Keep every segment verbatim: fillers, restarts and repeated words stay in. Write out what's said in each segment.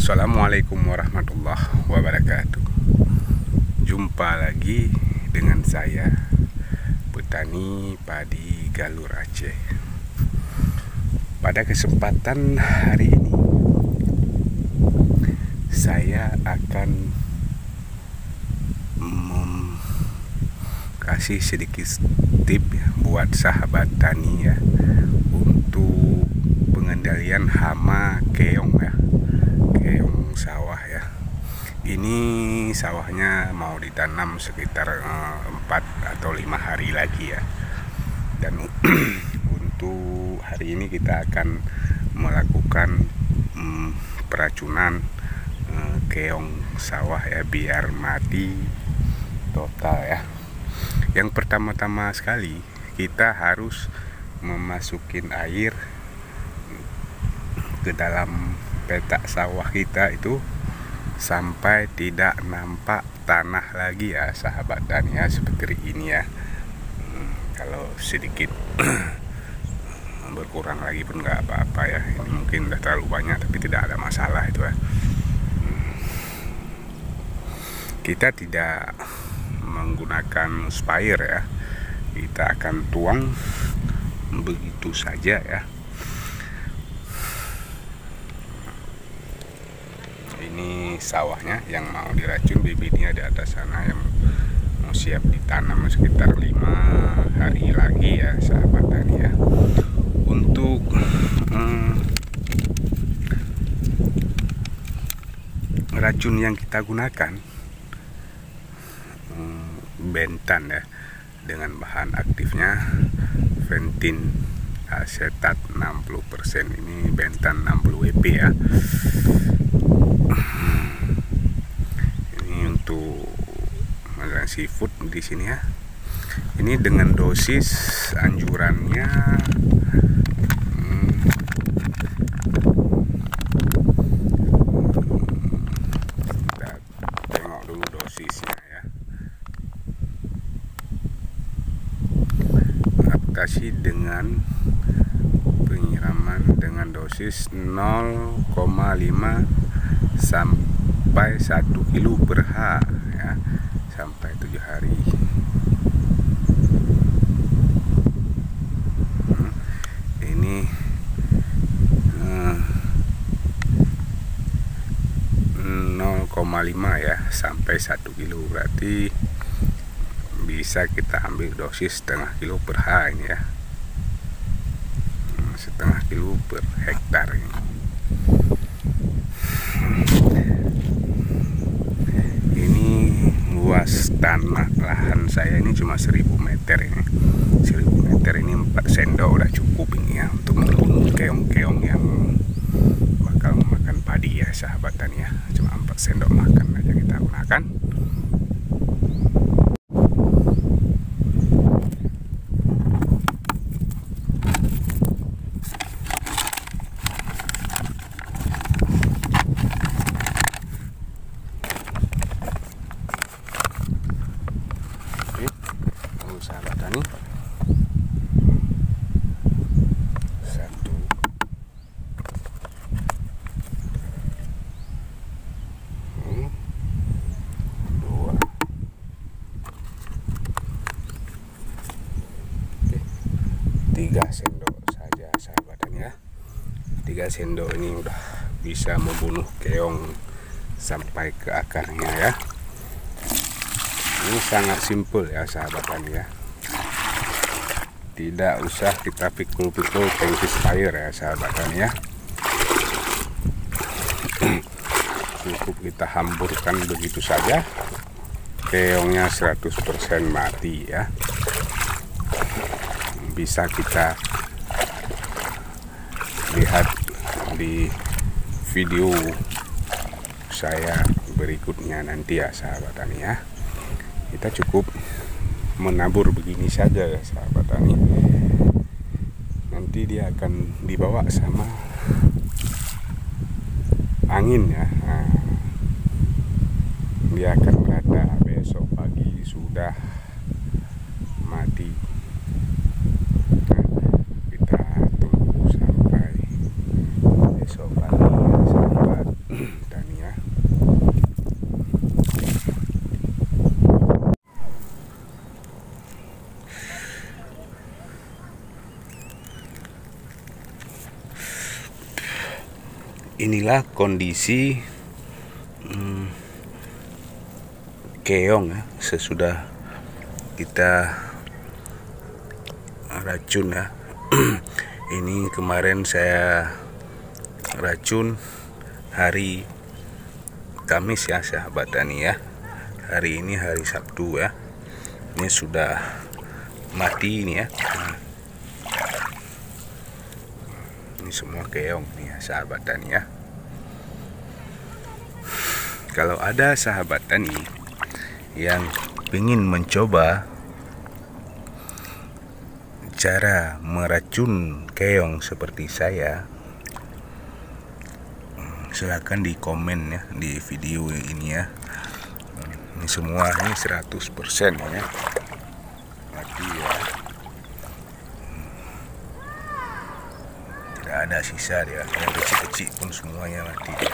Assalamualaikum warahmatullahi wabarakatuh. Jumpa lagi dengan saya, petani padi Galur Aceh. Pada kesempatan hari ini saya akan kasih sedikit tip ya, buat sahabat tani ya, untuk pengendalian hama keong ya, keong sawah ya. Ini sawahnya mau ditanam sekitar empat atau lima hari lagi ya. Dan untuk hari ini kita akan melakukan um, peracunan uh, keong sawah ya, biar mati total ya. Yang pertama-tama sekali kita harus memasukin air ke dalam petak sawah kita itu sampai tidak nampak tanah lagi ya sahabat tani ya, seperti ini ya. Hmm, kalau sedikit berkurang lagi pun nggak apa-apa ya. Ini mungkin udah terlalu banyak tapi tidak ada masalah itu ya. Hmm. Kita tidak menggunakan sprayer ya, kita akan tuang begitu saja ya. Ini sawahnya yang mau diracun, bibitnya di atas sana yang mau siap ditanam sekitar lima hari lagi ya sahabat tani ya. Untuk hmm, racun yang kita gunakan bentan ya, dengan bahan aktifnya ventin asetat enam puluh persen. Ini bentan enam puluh W P ya. Ini untuk makanan seafood di sini ya. Ini dengan dosis anjurannya hmm, kita tengok dulu dosisnya ya. Aplikasi dengan penyiraman dengan dosis nol koma lima sampai satu kilo per hari ya, sampai tujuh hari. Hmm, ini hmm, nol koma lima ya sampai satu kilo, berarti bisa kita ambil dosis setengah kilo per hari ya, setengah kilo per hektar ini. Ini luas tanah lahan saya ini cuma seribu meter ini, seribu meter ini empat sendok udah cukup ini ya, untuk membunuh keong-keong yang bakal makan padi ya sahabat tani ya. Cuma empat sendok makan aja kita gunakan. Sahabat tani, satu, hmm, dua, oke, tiga sendok saja sahabat tani ya. Tiga sendok ini udah bisa membunuh keong sampai ke akarnya ya. Ini sangat simpel ya sahabat tani ya. Tidak usah kita pikul-pikul tangki sprayer ya sahabat tani ya. Cukup kita hamburkan begitu saja, keongnya seratus persen mati ya. Bisa kita lihat di video saya berikutnya nanti ya sahabat tani ya. Kita cukup menabur begini saja ya sahabat tani. Nanti dia akan dibawa sama angin ya. Nah, dia akan merata besok pagi sudah mati. Nah, kita tunggu sampai besok pagi sahabat. Dan inilah kondisi hmm, keong ya, sesudah kita racun ya. Ini kemarin saya racun hari Kamis ya sahabat tani ya. Hari ini hari Sabtu ya. Ini sudah mati ini ya. Ini semua keong nih ya sahabat tani ya. Kalau ada sahabat tani yang ingin mencoba cara meracun keong seperti saya, silahkan di komen ya di video ini ya. Ini semua ini seratus persen ya mati ya, tidak ada sisa dia, yang kecil-kecil pun semuanya mati ya.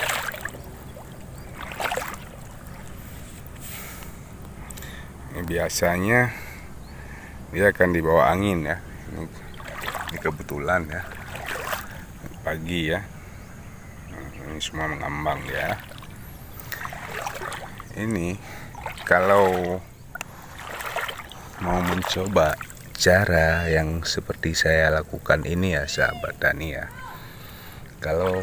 Ini biasanya dia akan dibawa angin ya. Ini, ini kebetulan ya pagi ya. Ini semua mengambang ya. Ini kalau mau mencoba cara yang seperti saya lakukan ini ya sahabat tani ya. Kalau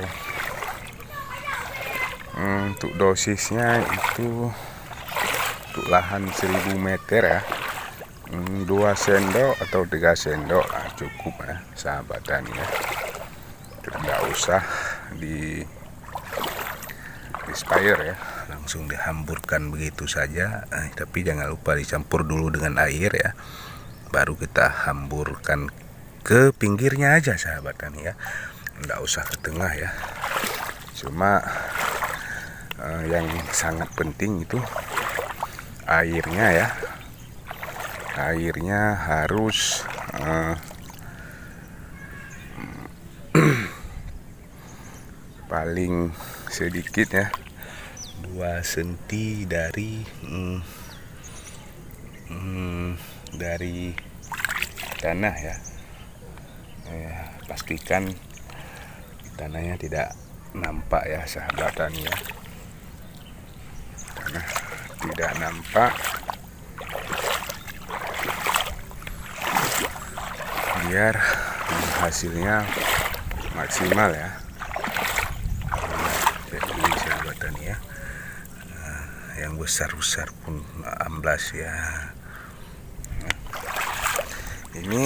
hmm, untuk dosisnya itu untuk lahan seribu meter ya, hmm, dua sendok atau tiga sendok nah, cukup ya sahabat tani ya. Tidak usah di spire ya, langsung dihamburkan begitu saja, eh, tapi jangan lupa dicampur dulu dengan air ya, baru kita hamburkan ke pinggirnya aja sahabat tani ya, nggak usah ke tengah ya. Cuma eh, yang sangat penting itu airnya ya, airnya harus eh, paling sedikit ya, dua senti dari hmm, hmm, dari tanah ya. Eh, pastikan tanahnya tidak nampak ya sahabat tani ya, tanah tidak nampak biar hasilnya maksimal ya. Ya, yang besar-besar pun amblas ya. Ini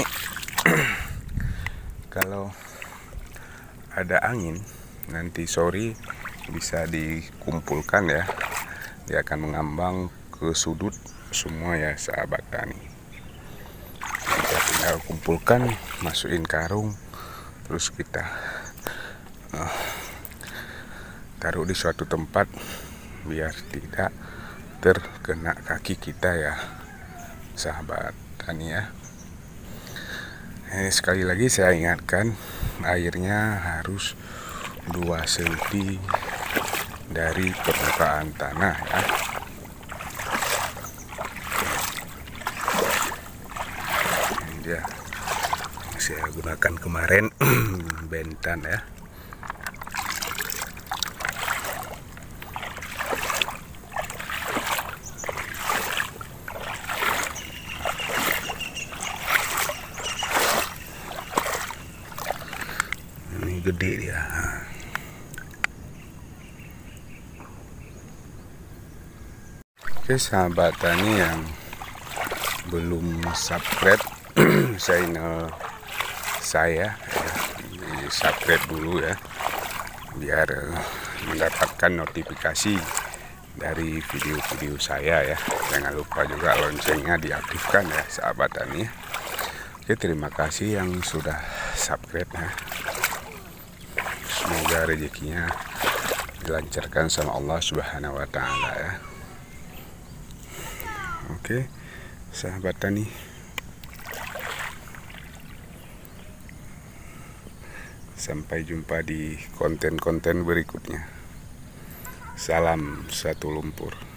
kalau ada angin nanti sore bisa dikumpulkan ya, dia akan mengambang ke sudut semua ya sahabat tani. Kita tinggal kumpulkan, masukin karung, terus kita uh, taruh di suatu tempat biar tidak terkena kaki kita ya sahabat tani ya. Eh, sekali lagi saya ingatkan, airnya harus dua senti dari permukaan tanah ya. Ini dia saya gunakan kemarin bentan ya. Gede dia. Oke sahabat tani yang belum subscribe channel saya ya, di subscribe dulu ya biar mendapatkan notifikasi dari video-video saya ya. Jangan lupa juga loncengnya diaktifkan ya sahabat tani. Oke, terima kasih yang sudah subscribe ya. Semoga rezekinya dilancarkan sama Allah Subhanahu wa Ta'ala ya. Oke, sahabat tani, sampai jumpa di konten-konten berikutnya. Salam satu lumpur.